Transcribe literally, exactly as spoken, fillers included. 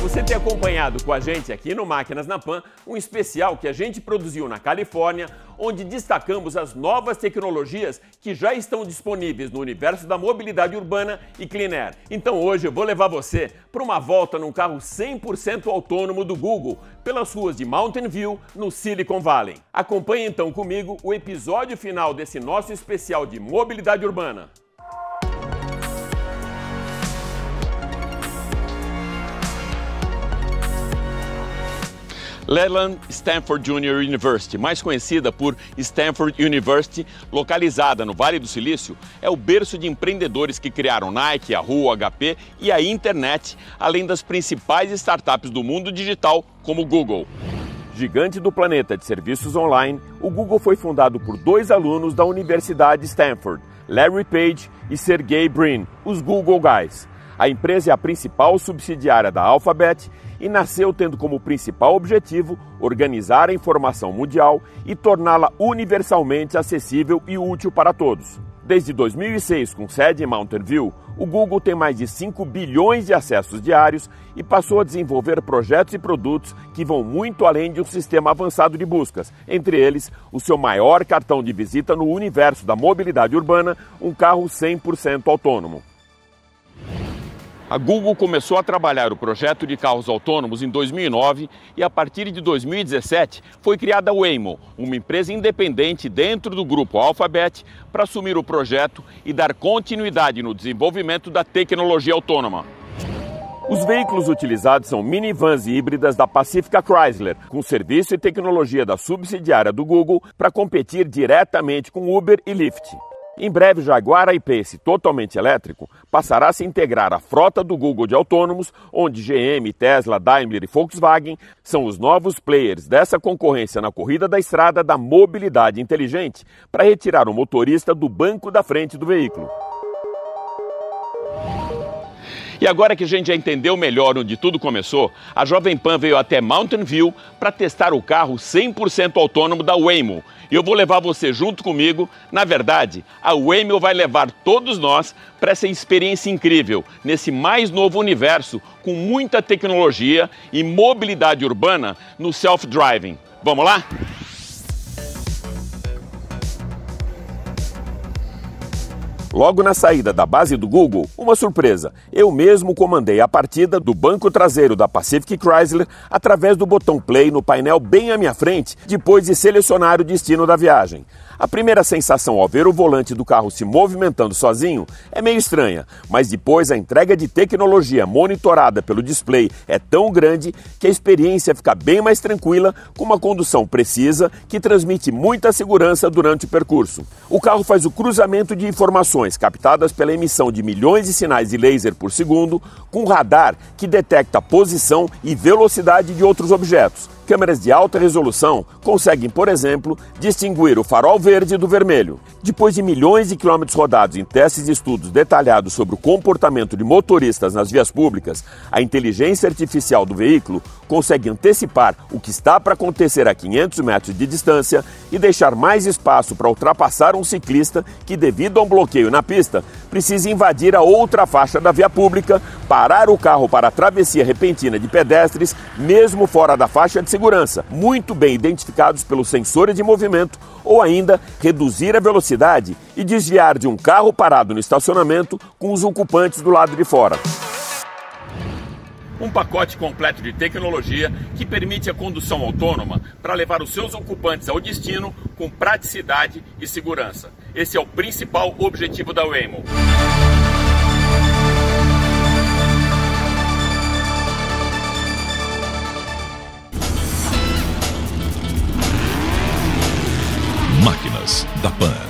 você tem acompanhado com a gente aqui no Máquinas na Pan um especial que a gente produziu na Califórnia, onde destacamos as novas tecnologias que já estão disponíveis no universo da mobilidade urbana e Clean Air. Então hoje eu vou levar você para uma volta num carro cem por cento autônomo do Google, pelas ruas de Mountain View, no Silicon Valley. Acompanhe então comigo o episódio final desse nosso especial de mobilidade urbana. Leland Stanford Junior University, mais conhecida por Stanford University, localizada no Vale do Silício, é o berço de empreendedores que criaram Nike, Yahoo, H P e a internet, além das principais startups do mundo digital, como o Google. Gigante do planeta de serviços online, o Google foi fundado por dois alunos da Universidade Stanford, Larry Page e Sergey Brin, os Google Guys. A empresa é a principal subsidiária da Alphabet e nasceu tendo como principal objetivo organizar a informação mundial e torná-la universalmente acessível e útil para todos. Desde dois mil e seis, com sede em Mountain View, o Google tem mais de cinco bilhões de acessos diários e passou a desenvolver projetos e produtos que vão muito além de um sistema avançado de buscas, entre eles o seu maior cartão de visita no universo da mobilidade urbana, um carro cem por cento autônomo. A Google começou a trabalhar o projeto de carros autônomos em dois mil e nove e, a partir de dois mil e dezessete, foi criada a Waymo, uma empresa independente dentro do grupo Alphabet, para assumir o projeto e dar continuidade no desenvolvimento da tecnologia autônoma. Os veículos utilizados são minivans e híbridas da Pacifica Chrysler, com serviço e tecnologia da subsidiária do Google para competir diretamente com Uber e Lyft. Em breve, Jaguar I-Pace, totalmente elétrico, passará a se integrar à frota do Google de autônomos, onde G M, Tesla, Daimler e Volkswagen são os novos players dessa concorrência na corrida da estrada da mobilidade inteligente para retirar o motorista do banco da frente do veículo. E agora que a gente já entendeu melhor onde tudo começou, a Jovem Pan veio até Mountain View para testar o carro cem por cento autônomo da Waymo. E eu vou levar você junto comigo. Na verdade, a Waymo vai levar todos nós para essa experiência incrível, nesse mais novo universo, com muita tecnologia e mobilidade urbana no self-driving. Vamos lá? Logo na saída da base do Google, uma surpresa. Eu mesmo comandei a partida do banco traseiro da Pacific Chrysler através do botão Play no painel bem à minha frente, depois de selecionar o destino da viagem. A primeira sensação ao ver o volante do carro se movimentando sozinho é meio estranha, mas depois a entrega de tecnologia monitorada pelo display é tão grande que a experiência fica bem mais tranquila, com uma condução precisa que transmite muita segurança durante o percurso. O carro faz o cruzamento de informações captadas pela emissão de milhões de sinais de laser por segundo, com radar que detecta a posição e velocidade de outros objetos. Câmeras de alta resolução conseguem, por exemplo, distinguir o farol verde do vermelho. Depois de milhões de quilômetros rodados em testes e estudos detalhados sobre o comportamento de motoristas nas vias públicas, a inteligência artificial do veículo consegue antecipar o que está para acontecer a quinhentos metros de distância e deixar mais espaço para ultrapassar um ciclista que, devido a um bloqueio na pista, precisa invadir a outra faixa da via pública, parar o carro para a travessia repentina de pedestres, mesmo fora da faixa de segurança, muito bem identificados pelos sensores de movimento, ou ainda reduzir a velocidade e desviar de um carro parado no estacionamento com os ocupantes do lado de fora. Um pacote completo de tecnologia que permite a condução autônoma para levar os seus ocupantes ao destino com praticidade e segurança. Esse é o principal objetivo da Waymo. Máquinas da Pan.